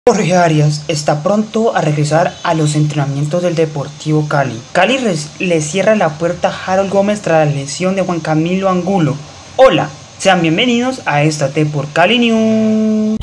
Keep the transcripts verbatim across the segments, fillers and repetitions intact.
Jorge Arias está pronto a regresar a los entrenamientos del Deportivo Cali. Cali le cierra la puerta a Harold Gómez tras la lesión de Juan Camilo Angulo. Hola, sean bienvenidos a esta T por Cali News.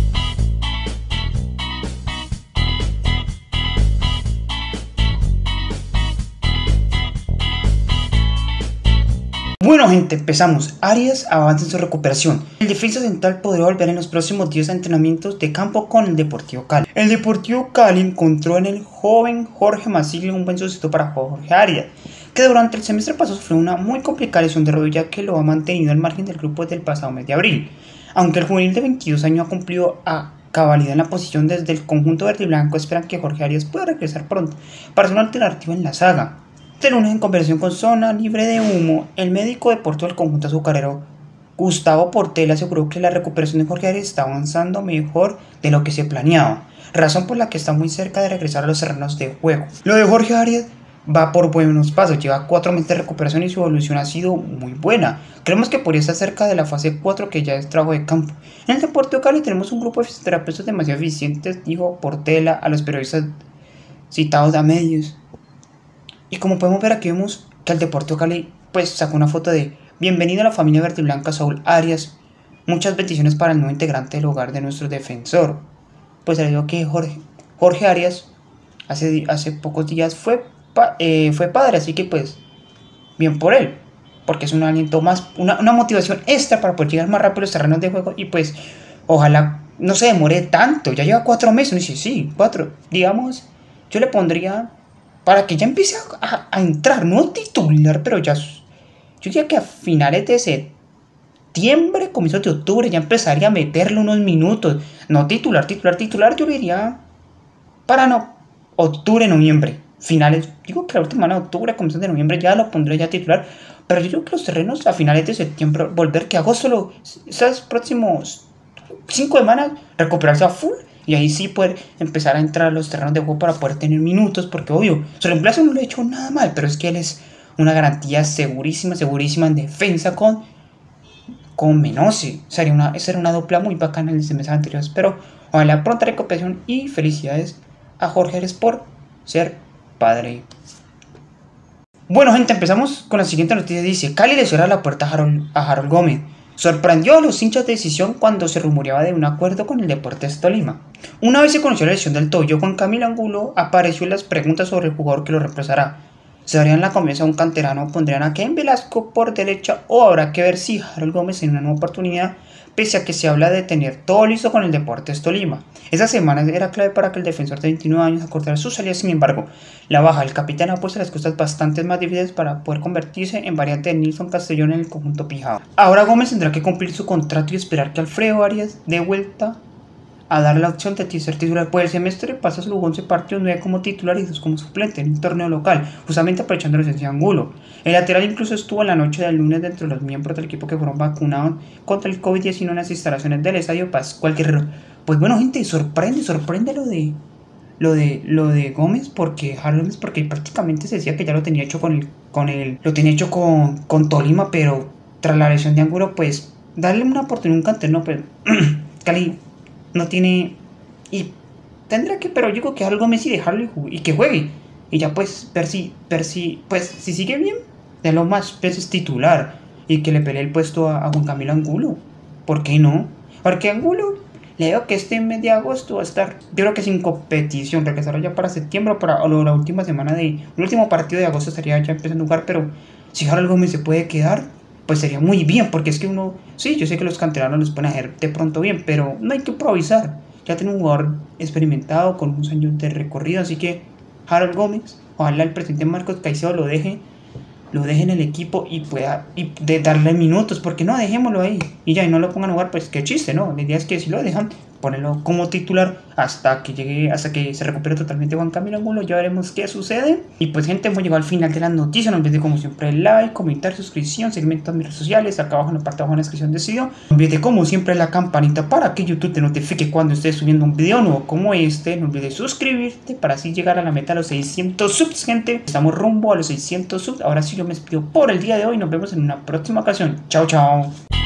Bueno gente, empezamos. Arias avanza en su recuperación. El defensa central podría volver en los próximos días a entrenamientos de campo con el Deportivo Cali. El Deportivo Cali encontró en el joven Jorge Masiglia un buen sustituto para Jorge Arias, que durante el semestre pasado sufrió una muy complicada lesión de rodilla que lo ha mantenido al margen del grupo desde el pasado mes de abril. Aunque el juvenil de veintidós años ha cumplido a cabalidad en la posición, desde el conjunto verde y blanco esperan que Jorge Arias pueda regresar pronto para ser una alternativa en la saga. Este lunes, en conversación con Zona Libre de Humo, el médico deportivo del conjunto azucarero, Gustavo Portela, aseguró que la recuperación de Jorge Arias está avanzando mejor de lo que se planeaba, razón por la que está muy cerca de regresar a los terrenos de juego. Lo de Jorge Arias va por buenos pasos, lleva cuatro meses de recuperación y su evolución ha sido muy buena. Creemos que podría estar cerca de la fase cuatro, que ya es trabajo de campo. En el Deportivo Cali tenemos un grupo de fisioterapeutas demasiado eficientes, dijo Portela a los periodistas citados a medios. Y como podemos ver, aquí vemos que el Deportivo Cali pues sacó una foto de bienvenido a la familia verde y blanca Saúl Arias. Muchas bendiciones para el nuevo integrante del hogar de nuestro defensor. Pues se le digo que Jorge, Jorge Arias hace, hace pocos días fue, pa, eh, fue padre, así que pues bien por él, porque es un aliento más, una, una motivación extra para poder llegar más rápido a los terrenos de juego. Y pues ojalá no se demore tanto, ya lleva cuatro meses. No dice, sí, cuatro, digamos, yo le pondría para que ya empiece a, a entrar, no titular, pero ya, yo diría que a finales de septiembre, comienzos de octubre, ya empezaría a meterle unos minutos. No titular, titular, titular, yo diría para no, octubre, noviembre, finales, digo que la última semana de octubre, comienzos de noviembre, ya lo pondré ya titular. Pero yo creo que los terrenos a finales de septiembre, volver que agosto, lo, esos próximos cinco semanas, recuperarse a full. Y ahí sí poder empezar a entrar a los terrenos de juego para poder tener minutos, porque obvio, su reemplazo no le ha hecho nada mal, pero es que él es una garantía segurísima, segurísima en defensa con, con Menossi. Sería una, esa era una dupla muy bacana en los meses anteriores, pero ojalá pronta recuperación y felicidades a Jorge Arias por ser padre. Bueno gente, empezamos con la siguiente noticia. Dice, Cali le cierra la puerta a Harold, a Harold Gómez. Sorprendió a los hinchas de Decisión cuando se rumoreaba de un acuerdo con el Deportes Tolima. Una vez se conoció la lesión del tobillo, Juan Camilo Angulo apareció en las preguntas sobre el jugador que lo reemplazará. ¿Se darían la confianza a un canterano? ¿Pondrían a Ken Velasco por derecha? ¿O habrá que ver si Harold Gómez en una nueva oportunidad, pese a que se habla de tener todo listo con el Deportes Tolima? Esa semana era clave para que el defensor de veintinueve años acordara su salida. Sin embargo, la baja del capitán ha puesto las cosas bastante más difíciles para poder convertirse en variante de Nilson Castellón en el conjunto pijao. Ahora Gómez tendrá que cumplir su contrato y esperar que Alfredo Arias dé vuelta a dar la opción de ser titular. Pues el semestre pasa sus once partidos, nueve como titular y dos como suplente en un torneo local, justamente aprovechando la ausencia de Angulo. El lateral incluso estuvo en la noche del lunes dentro de los miembros del equipo que fueron vacunados contra el COVID diecinueve en las instalaciones del Estadio Pascual Guerrero. Pues bueno gente, sorprende, sorprende lo de lo de lo de Gómez, porque Harold Gómez, porque prácticamente se decía que ya lo tenía hecho con el, con el, lo tenía hecho con, con Tolima, pero tras la lesión de Angulo, pues darle una oportunidad a un canterano, pues Cali no tiene, y tendrá que, pero yo digo que Harold Gómez y dejarlo y, y que juegue, y ya pues ver si, ver si, pues si sigue bien, de lo más veces titular, y que le pelee el puesto a, a Juan Camilo Angulo. ¿Por qué no? Porque Angulo, le digo que este mes de agosto va a estar, yo creo que sin competición, regresará ya para septiembre, para o la última semana de, el último partido de agosto estaría ya empezando a jugar. Pero si Harold Gómez se puede quedar, pues sería muy bien, porque es que uno, sí, yo sé que los canteranos los pueden hacer de pronto bien, pero no hay que improvisar. Ya tiene un jugador experimentado con unos años de recorrido, así que Harold Gómez, ojalá el presidente Marcos Caicedo lo deje, lo deje en el equipo y pueda y de darle minutos, porque no, dejémoslo ahí y ya, y no lo pongan a jugar, pues qué chiste, ¿no? La idea es que si lo dejan, ponerlo como titular hasta que llegue, hasta que se recupere totalmente Juan Camilo Angulo. Ya veremos qué sucede. Y pues gente, hemos llegado al final de las noticias. No olviden como siempre like, comentar, suscripción, seguirme en todas mis redes sociales, acá abajo en la parte de abajo en la descripción de este video. No olviden como siempre la campanita para que YouTube te notifique cuando estés subiendo un video nuevo como este. No olvides suscribirte para así llegar a la meta de los seiscientos subs, gente. Estamos rumbo a los seiscientos subs. Ahora sí yo me despido por el día de hoy. Nos vemos en una próxima ocasión. Chao, chao.